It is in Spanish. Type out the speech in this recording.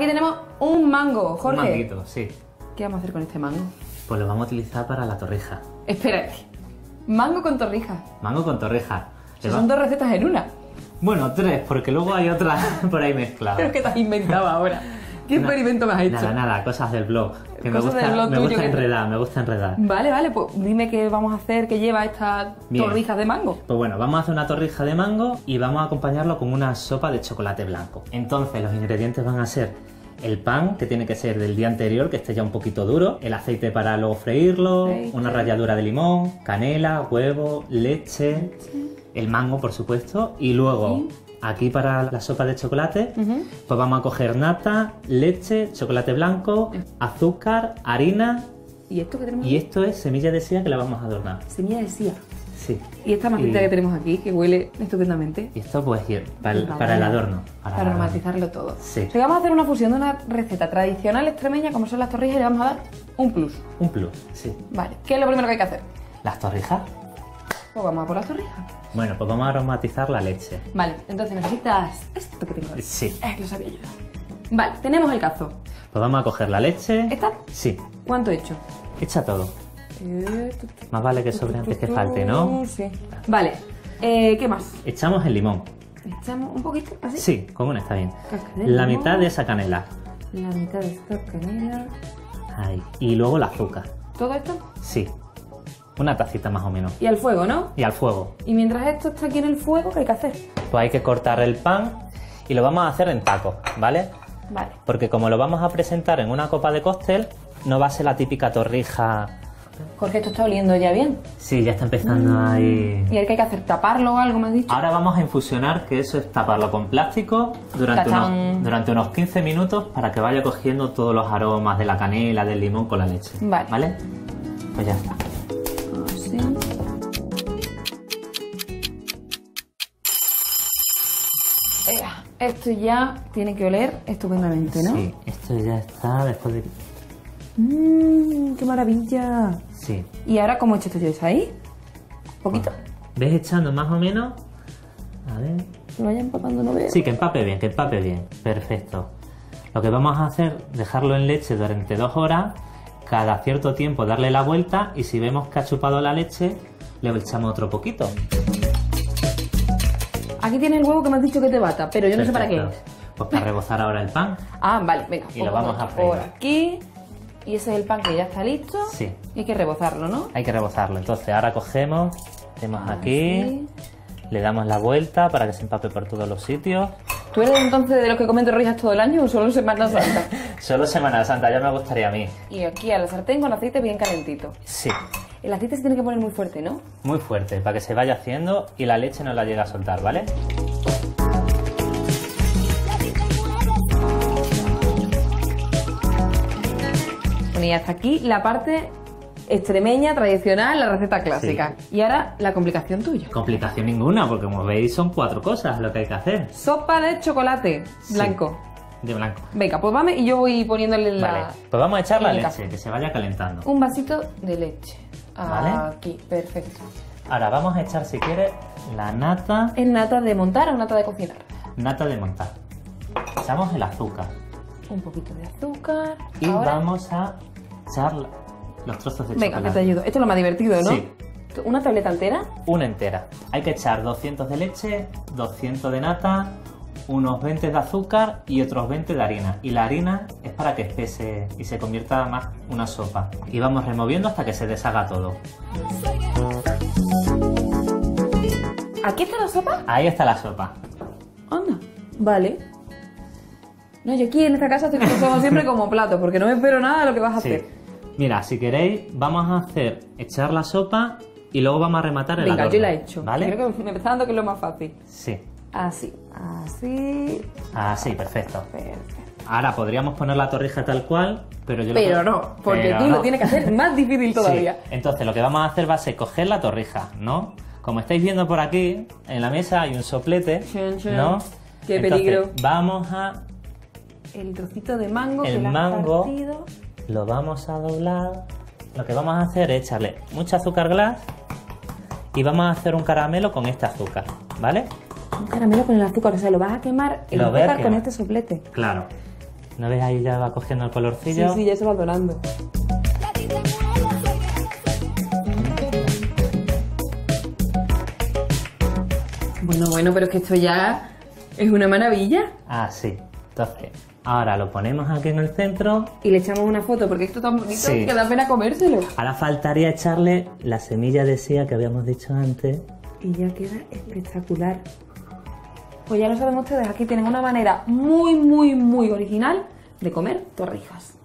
aquí tenemos un mango, Jorge. Un manguito, sí. ¿Qué vamos a hacer con este mango? Pues lo vamos a utilizar para la torrija. Espérate. Mango con torrija. Mango con torrija. Son dos recetas en una. Bueno, 3, porque luego hay otra por ahí mezclada. ¿Pero qué te has inventado ahora? ¿Qué experimento me has hecho? Nada, cosas del blog. Que Cosas del blog me tuyo gusta que- enredar, me gusta enredar. Vale, pues dime qué vamos a hacer, qué lleva esta Bien. torrija de mango. Pues bueno, vamos a hacer una torrija de mango y vamos a acompañarlo con una sopa de chocolate blanco. Entonces los ingredientes van a ser el pan, que tiene que ser del día anterior, que esté ya un poquito duro, el aceite para luego freírlo, Aceite. una ralladura de limón, canela, huevo, leche, el mango por supuesto, y luego aquí para la sopa de chocolate pues vamos a coger nata, leche, chocolate blanco, azúcar, harina ¿Y esto que tenemos? y esto es semilla de chía que la vamos a adornar. Semilla de sía. Sí. Y esta masita Y- que tenemos aquí, que huele estupendamente. Y esto pues para el, Vale. para el adorno. Para el adorno. aromatizarlo todo. Sí. Así que vamos a hacer una fusión de una receta tradicional extremeña, como son las torrijas, y le vamos a dar un plus. Un plus, sí. Vale, ¿qué es lo primero que hay que hacer? ¿Las torrijas? Pues vamos a por las torrijas. Bueno, pues vamos a aromatizar la leche. Vale, entonces necesitas esto que tengo ahí. Sí. Lo sabía yo. Vale, tenemos el cazo. Pues vamos a coger la leche. ¿Esta? Sí. ¿Cuánto he hecho? Echa todo. Más vale que sobre antes que falte, ¿no? Sí. Vale, ¿qué más? Echamos el limón. Echamos un poquito, así. Sí, con una está bien. Casca de La limón. mitad de esa canela. La mitad de esta canela. Ahí. Y luego el azúcar. ¿Todo esto? Sí. Una tacita más o menos. Y al fuego, ¿no? Y al fuego. Y mientras esto está aquí en el fuego, ¿qué hay que hacer? Pues hay que cortar el pan y lo vamos a hacer en tacos, ¿vale? Vale. Porque como lo vamos a presentar en una copa de cóctel, no va a ser la típica torrija. Jorge, esto está oliendo ya bien. Sí, ya está empezando ahí. ¿Y el que hay que hacer? ¿Taparlo o algo, me has dicho? Ahora vamos a infusionar, que eso es taparlo con plástico Tachán. durante unos 15 minutos para que vaya cogiendo todos los aromas de la canela, del limón con la leche. Vale. ¿Vale? Pues ya está. Así. Esto ya tiene que oler estupendamente, ¿no? Sí, esto ya está después de... ¡Qué maravilla! Sí. ¿Y ahora cómo he hecho esto yo? ¿Es ahí? ¿Poquito? ¿Ves echando más o menos? A ver... Que vaya empapando, no veo. Sí, que empape bien, que empape bien. Perfecto. Lo que vamos a hacer, dejarlo en leche durante 2 horas, cada cierto tiempo darle la vuelta y si vemos que ha chupado la leche, le echamos otro poquito. Aquí tienes el huevo que me has dicho que te bata, pero yo no sé para qué Perfecto. es. Pues para rebozar ahora el pan. Ah, vale, venga. Y lo pues vamos a freír. por aquí. Y ese es el pan que ya está listo. Sí. Y hay que rebozarlo, ¿no? Hay que rebozarlo. Entonces ahora cogemos, metemos aquí, Así. le damos la vuelta para que se empape por todos los sitios. ¿Tú eres entonces de los que comen torrijas todo el año o solo en Semana Santa? Solo Semana Santa, ya me gustaría a mí. Y aquí a la sartén con aceite bien calentito. Sí, El aceite se tiene que poner muy fuerte, ¿no? muy fuerte, para que se vaya haciendo y la leche no la llegue a soltar, ¿vale? Bueno, y hasta aquí la parte extremeña, tradicional, la receta clásica. Y ahora la complicación tuya. Complicación ninguna, porque como veis son 4 cosas lo que hay que hacer. Sopa de chocolate blanco. De blanco. Venga, pues vame y yo voy poniéndole la... Vale, pues vamos a echar la el leche, café. que se vaya calentando. Un vasito de leche. Vale. Aquí, perfecto. Ahora vamos a echar, si quieres, la nata, ¿Es nata de montar o nata de cocinar? nata de montar. Echamos el azúcar Un poquito de azúcar. y Ahora- vamos a echar los trozos de Venga, que chocolate. te ayudo. Esto es lo más divertido, ¿no? Sí. ¿Una tableta entera? Una entera. Hay que echar 200 de leche, 200 de nata, unos 20 de azúcar y otros 20 de harina. Y la harina es para que espese y se convierta más una sopa. Y vamos removiendo hasta que se deshaga todo. ¿Aquí está la sopa? Ahí está la sopa. Anda. Vale. No, yo aquí en esta casa estoy como siempre como plato, porque no me espero nada de lo que vas a Sí. hacer. Mira, si queréis, vamos a echar la sopa y luego vamos a rematar el Venga, adorno. yo la he hecho. ¿Vale? Creo que me está dando que es lo más fácil. Sí. Así, así. Así, perfecto. Perfecto. Ahora podríamos poner la torrija tal cual, pero yo Pero lo no, porque pero tú no. lo tienes que hacer más difícil todavía. Sí. Entonces lo que vamos a hacer va a ser coger la torrija, ¿no? Como estáis viendo por aquí, en la mesa hay un soplete, Chun, chun. ¿no? Qué Entonces, peligro. vamos a... El trocito de mango que El le has mango partido. lo vamos a doblar. Lo que vamos a hacer es echarle mucho azúcar glass y vamos a hacer un caramelo con este azúcar, ¿vale? Un caramelo con el azúcar, o sea, lo vas a quemar el Lo voy a azúcar con quemar. este soplete. Claro. ¿No ves ahí ya va cogiendo el colorcillo? Sí, ya se va dorando. Bueno, pero es que esto ya es una maravilla. Ah, sí. Entonces, ahora lo ponemos aquí en el centro. Y le echamos una foto porque esto es tan bonito Sí. que da pena comérselo. Ahora faltaría echarle la semilla de sía que habíamos dicho antes. Y ya queda espectacular. Pues ya lo saben ustedes, aquí tienen una manera muy, muy, muy original de comer torrijas.